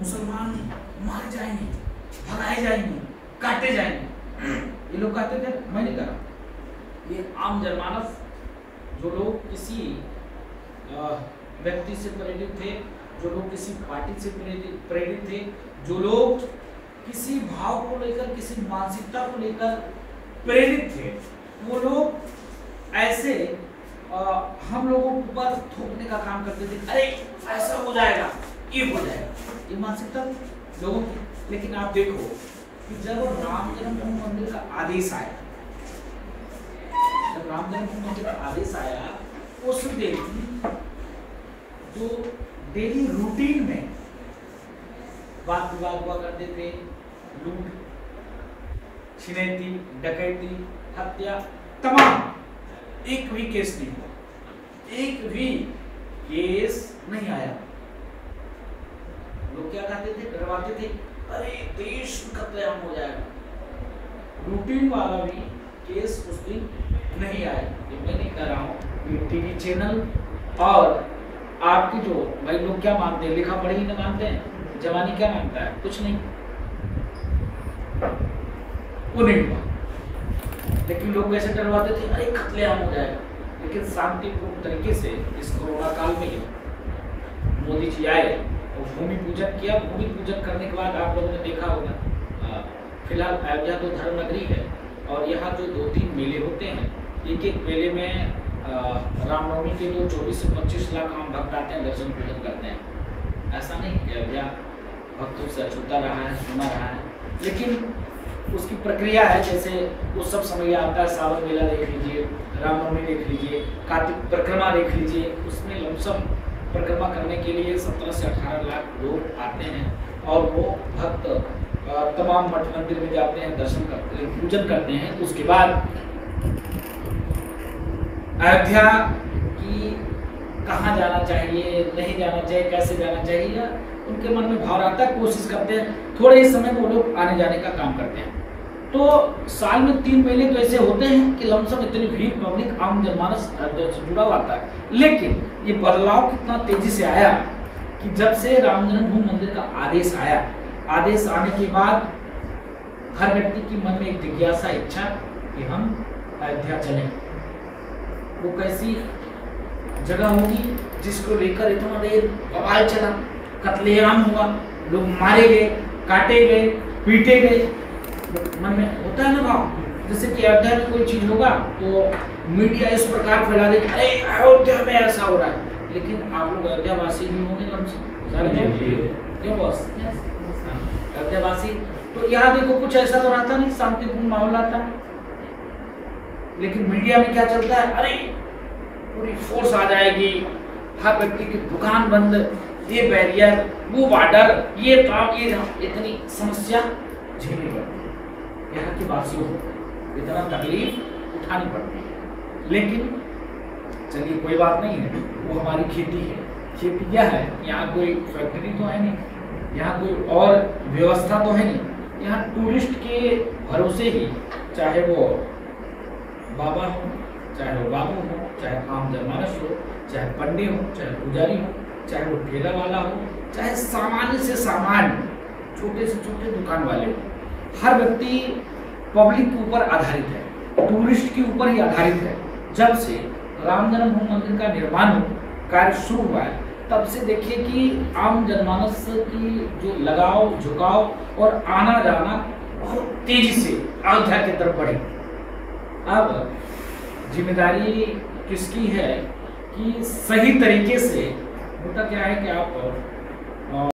मुसलमान मारे जाएंगे, भगाए जाएंगे, काटे जाएंगे। ये लोग कहते थे, मैं नहीं करा। ये आम जनमानस जो लोग किसी व्यक्ति से प्रेरित थे, जो लोग किसी पार्टी से प्रेरित थे, जो लोग किसी भाव को लेकर, किसी मानसिकता को लेकर प्रेरित थे, वो लोग ऐसे हम लोगों के ऊपर थोपने का काम करते थे। अरे ऐसा हो जाएगा, ये हो जाएगा, ये मानसिकता लोगों की। लेकिन आप देखो कि जब राम जन्मभूमि मंदिर का आदेश आया, जब राम जन्मभूमि मंदिर का आदेश आया, उस दिन जो डेली रूटीन में वाद विवाद हुआ करते थे, लूट, छिनैती, डकैती, हत्या, तमाम, एक भी केस नहीं हुआ, एक भी केस नहीं आया। लोग क्या कहते थे, डरवाते थे, अरे देश में कत्लेआम हो जाएगा। रूटीन वाला भी केस उस दिन नहीं आया। ये मैं नहीं कह रहा हूँ, टीवी चैनल और आपकी जो भाई लोग क्या मानते हैं, लिखा पढ़ी नहीं मानते हैं, जवानी क्या मानता है, कुछ नहीं, वो नहीं हुआ। लेकिन लोग कैसे डरवाते थे, अरे कत्लेआम हो जाएगा। लेकिन शांतिपूर्ण तरीके से इस कोरोना काल में मोदी जी आए और भूमि पूजन किया। भूमि पूजन करने के बाद आप लोगों ने देखा होगा, फिलहाल अयोध्या तो धर्म नगरी है और यहाँ जो 2-3 मेले होते हैं, एक एक मेले में रामनवमी के जो 24 से 25 लाख आम भक्त आते हैं, दर्शन पूजन करते हैं। ऐसा नहीं कि अयोध्या भक्तों से अछूता रहा है, सुना रहा है, लेकिन उसकी प्रक्रिया है। जैसे उस सब समय आता है, सावन मेला देख लीजिए, रामनवमी देख लीजिए, कार्तिक परिक्रमा देख लीजिए, उसमें लमसम परिक्रमा करने के लिए 17 से 18 लाख लोग आते हैं और वो भक्त तमाम मठ मंदिर में जाते हैं, दर्शन करते हैं, पूजन करते हैं। उसके बाद अयोध्या की कहाँ जाना चाहिए, नहीं जाना चाहिए, कैसे जाना चाहिए, उनके मन में भाव आता है, कोशिश करते हैं, थोड़े ही समय में वो लोग आने जाने का काम करते हैं। तो साल में 3 महीने तो ऐसे होते हैं कि लमसम इतनी भीड़, पब्लिक, आम जनमानस से जुड़ा हुआ आता है। लेकिन ये बदलाव कितना तेजी से आया कि जब से राम जन्मभूमि मंदिर का आदेश आया, आदेश आने के बाद हर व्यक्ति के मन में एक जिज्ञासा, इच्छा कि हम अयोध्या चलें। वो कैसी जगह होगी जिसको लेकर इतना देर बवाल चला, कत्लेआम हुआ, लोग मारे गए, काटे गए, पीटे गए। मन में होता है ना भाव। जैसे कि अयोध्या में कोई चीज होगा तो मीडिया इस प्रकार फैला दे, अरे अयोध्या में ऐसा हो रहा है। लेकिन आप लोग अयोध्या वासी भी होंगे, क्यों बॉस, अयोध्या वासी, तो यहाँ देखो कुछ ऐसा तो रहता नहीं, शांतिपूर्ण माहौल आता है। लेकिन मीडिया में क्या चलता है, अरे पूरी फोर्स आ जाएगी, हर व्यक्ति की दुकान बंद, ये बैरियर, वो बॉर्डर, ये काम, ये इतनी समस्या झेलनी पड़ती है। यहाँ के वासियों को इतना तकलीफ उठानी पड़ती है। लेकिन चलिए कोई बात नहीं है, वो हमारी खेती है। खेती क्या है, यहाँ कोई फैक्ट्री तो है नहीं, यहाँ कोई और व्यवस्था तो है नहीं। यहाँ टूरिस्ट के भरोसे ही, चाहे वो बाबा हो, चाहे वो बाबू हो, चाहे आम जनमानस हो, चाहे पंडे हो, चाहे पुजारी हो, चाहे वो ठेला वाला हो, चाहे सामान्य से सामान्य, छोटे से छोटे दुकान वाले हो, हर व्यक्ति पब्लिक के ऊपर आधारित है, टूरिस्ट के ऊपर ही आधारित है। जब से राम जन्मभूमि मंदिर का निर्माण कार्य शुरू हुआ है, तब से देखिए कि आम जनमानस की जो लगाव, झुकाव और आना जाना बहुत तेजी से अयोध्या की तरफ बढ़ी। अब जिम्मेदारी किसकी है कि सही तरीके से, होता क्या है कि आप